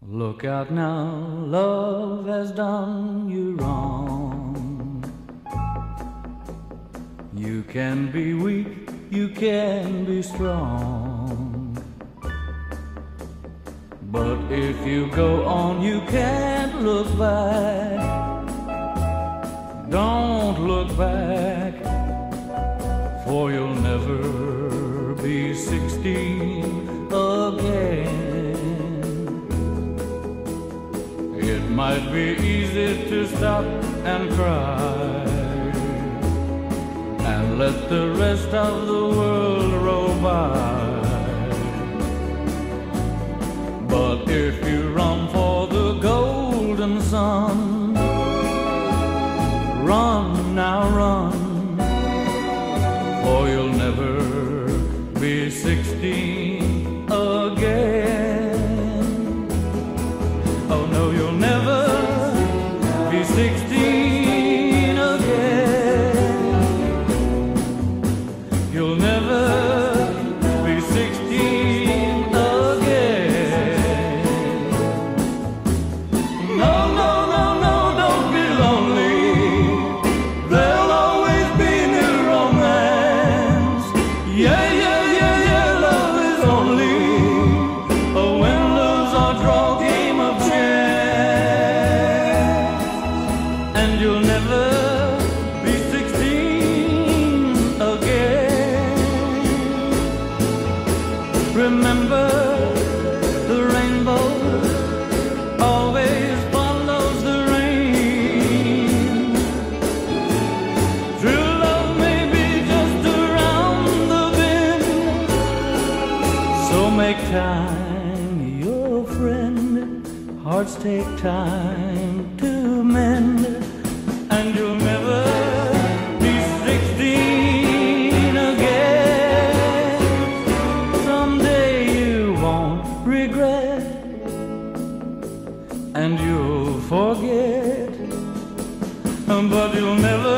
Look out now, love has done you wrong. You can be weak, you can be strong, but if you go on, you can't look back. Don't look back, for you'll never be 16 again. It might be easy to stop and cry and let the rest of the world roll by, but if you run for the golden sun, run now run, for you'll never be 16 again. Oh no, you'll never be 16 again. You'll never be 16 again. No, no, no, no, don't be lonely. There'll always be new romance. Yeah, yeah, yeah, yeah, love is only a win-lose or draw game of chance. And you'll never be 16 again. Remember, the rainbow always follows the rain. True love may be just around the bend, so make time your friend. Hearts take time to mend, and you'll never be 16 again. Someday you won't regret, and you'll forget, but you'll never